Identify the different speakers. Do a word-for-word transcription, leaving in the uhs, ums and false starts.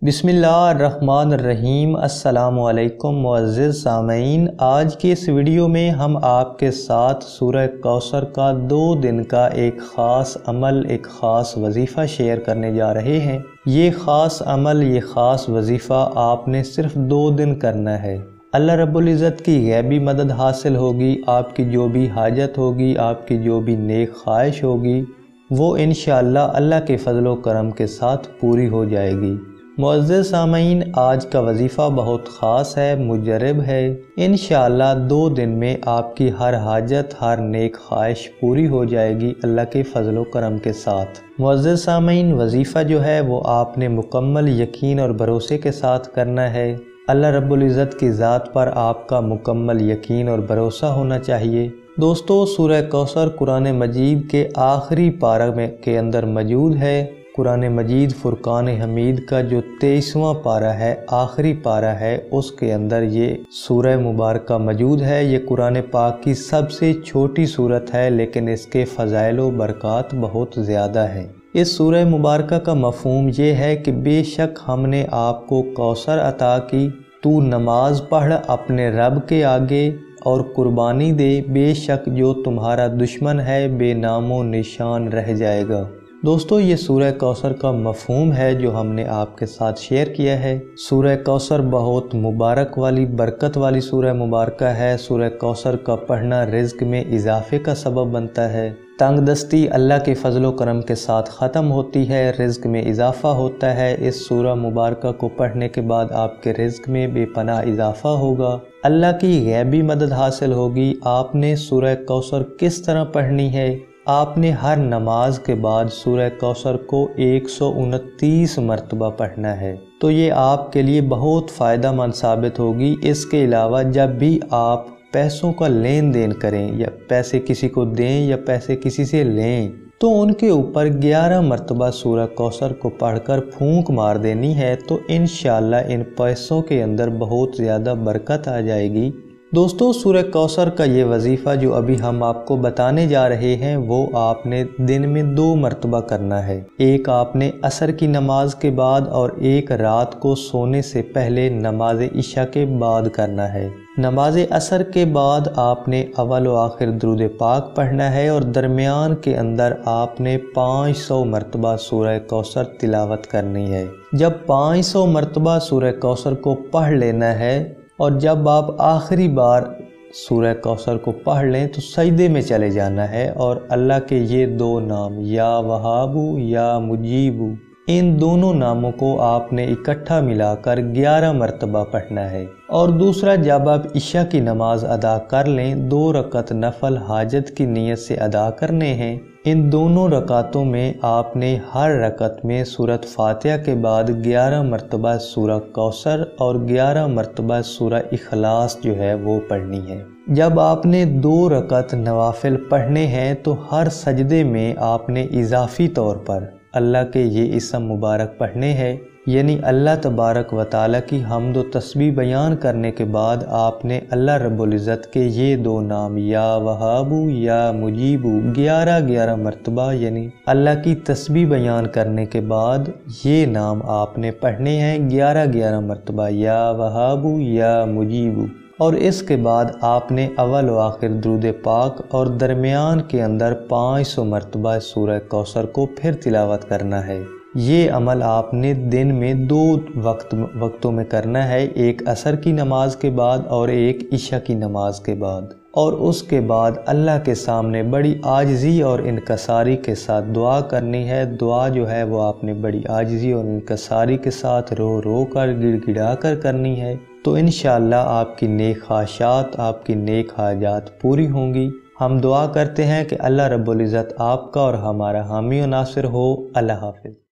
Speaker 1: बिस्मिल्लाहिर्रहमानिर्रहीम। अस्सलामु अलैकुम मुअज़्ज़िज़ सामईन, आज की इस वीडियो में हम आपके साथ सूरह कौसर का दो दिन का एक ख़ास अमल, एक ख़ास वजीफ़ा शेयर करने जा रहे हैं। ये ख़ास अमल, ये ख़ास वजीफ़ा आपने सिर्फ दो दिन करना है। अल्लाह रब्बुल इज़्ज़त की गैबी मदद हासिल होगी। आपकी जो भी हाजत होगी, आपकी जो भी नेक ख्वाहिश होगी, वो इंशाअल्लाह अल्लाह के फ़ज़ल व करम के साथ पूरी हो जाएगी। मुअज़्ज़िज़ सामईन, आज का वजीफ़ा बहुत ख़ास है, मुजरब है। इंशाअल्लाह दो दिन में आपकी हर हाजत, हर नेक ख्वाहिश पूरी हो जाएगी अल्लाह के फ़ज़ल व करम के साथ। मुअज़्ज़िज़ सामईन, वजीफ़ा जो है वो आपने मुकम्मल यकीन और भरोसे के साथ करना है। अल्लाह रब्बुल इज़्ज़त की ज़ात पर आपका मुकम्मल यकीन और भरोसा होना चाहिए। दोस्तों, सूरह कौसर कुरान मजीद के आखिरी पारा में के अंदर मौजूद है। कुरान मजीद फुरकान हमीद का जो तेईसवां पारा है, आखिरी पारा है, उसके अंदर ये सूरह मुबारका मौजूद है। ये कुरान पाक की सबसे छोटी सूरत है, लेकिन इसके फ़ज़ाइल व बरक़ात बहुत ज़्यादा हैं। इस सूरह मुबारका का मफ़हूम ये है कि बेशक हमने आपको कौसर अता की, तू नमाज पढ़ अपने रब के आगे और कुर्बानी दे, बेशक जो तुम्हारा दुश्मन है बेनामो निशान रह जाएगा। दोस्तों, ये सूरह कौसर का मफ़हूम है जो हमने आपके साथ शेयर किया है। सूरह कौसर बहुत मुबारक वाली, बरकत वाली सूरह मुबारका है। सूरह कौसर का पढ़ना रिज़्क़ में इजाफे का सबब बनता है। तंगदस्ती अल्लाह के फ़ज़ल व करम के साथ ख़त्म होती है, रिज़्क़ में इजाफ़ा होता है। इस सूरह मुबारका को पढ़ने के बाद आपके रिज़्क़ में बेपनाह इजाफ़ा होगा, अल्लाह की गैबी मदद हासिल होगी। आपने सूरह कौसर किस तरह पढ़नी है? आपने हर नमाज के बाद सूरह कौसर को एक सौ उनतीस मरतबा पढ़ना है, तो ये आपके लिए बहुत फ़ायदा मंद साबित होगी। इसके अलावा जब भी आप पैसों का लेन देन करें, या पैसे किसी को दें या पैसे किसी से लें, तो उनके ऊपर ग्यारह मरतबा सूरह कौसर को पढ़कर फूंक मार देनी है, तो इंशाअल्लाह इन पैसों के अंदर बहुत ज़्यादा बरकत आ जाएगी। दोस्तों, सूरह कौसर का ये वजीफ़ा जो अभी हम आपको बताने जा रहे हैं, वो आपने दिन में दो मरतबा करना है। एक आपने असर की नमाज के बाद और एक रात को सोने से पहले नमाज इशा के बाद करना है। नमाज असर के बाद आपने अव्वल व आखिर दुरूद पाक पढ़ना है और दरमियान के अंदर आपने पाँच सौ मरतबा सूरह कौसर तिलावत करनी है। जब पाँच सौ मरतबा सूरह कौसर को पढ़ लेना है और जब आप आखिरी बार सूरह कौसर को पढ़ लें तो सजदे में चले जाना है और अल्लाह के ये दो नाम, या वहाबू या मुजीबू, इन दोनों नामों को आपने इकट्ठा मिलाकर ग्यारह मरतबा पढ़ना है। और दूसरा, जब आप इशा की नमाज अदा कर लें, दो रकत नफल हाजत की नीयत से अदा करने हैं। इन दोनों रकातों में आपने हर रकत में सूरत फातिहा के बाद ग्यारह मरतबा सूरह कौसर और ग्यारह मरतबा सूरह इखलास जो है वो पढ़नी है। जब आपने दो रकत नवाफिल पढ़ने हैं तो हर सजदे में आपने इजाफी तौर पर अल्लाह के ये इस्म मुबारक पढ़ने हैं, यानी अल्लाह तबारक व तआला की हम्द व तस्बीह बयान करने के बाद आपने अल्लाह रब्बुल इज़्ज़त के ये दो नाम, या वहाबू या मुजीबू, ग्यारह ग्यारह मरतबा यानी अल्लाह की तस्बीह बयान करने के बाद ये नाम आपने पढ़ने हैं ग्यारह ग्यारह मरतबा, या वहाबू या मुजीबू। और इसके बाद आपने अव्वल व आखिर दुरूद पाक और दरमियान के अंदर पाँच सौ मरतबा सूरह कौसर को फिर तिलावत करना है। ये अमल आपने दिन में दो वक्त वक्तों में करना है, एक असर की नमाज के बाद और एक इशा की नमाज के बाद। और उसके बाद अल्लाह के सामने बड़ी आजिज़ी और इनकसारी के साथ दुआ करनी है। दुआ जो है वो आपने बड़ी आजिज़ी और इनकसारी के साथ रो रो कर, गिड़गिड़ा कर करनी है, तो इंशाअल्लाह आपकी नेक ख्वाहिशात, आपकी नेक हाजात पूरी होंगी। हम दुआ करते हैं कि अल्लाह रब्बुल इज़्ज़त आपका और हमारा हामी व नासिर हो। अल्लाह हाफ़िज़।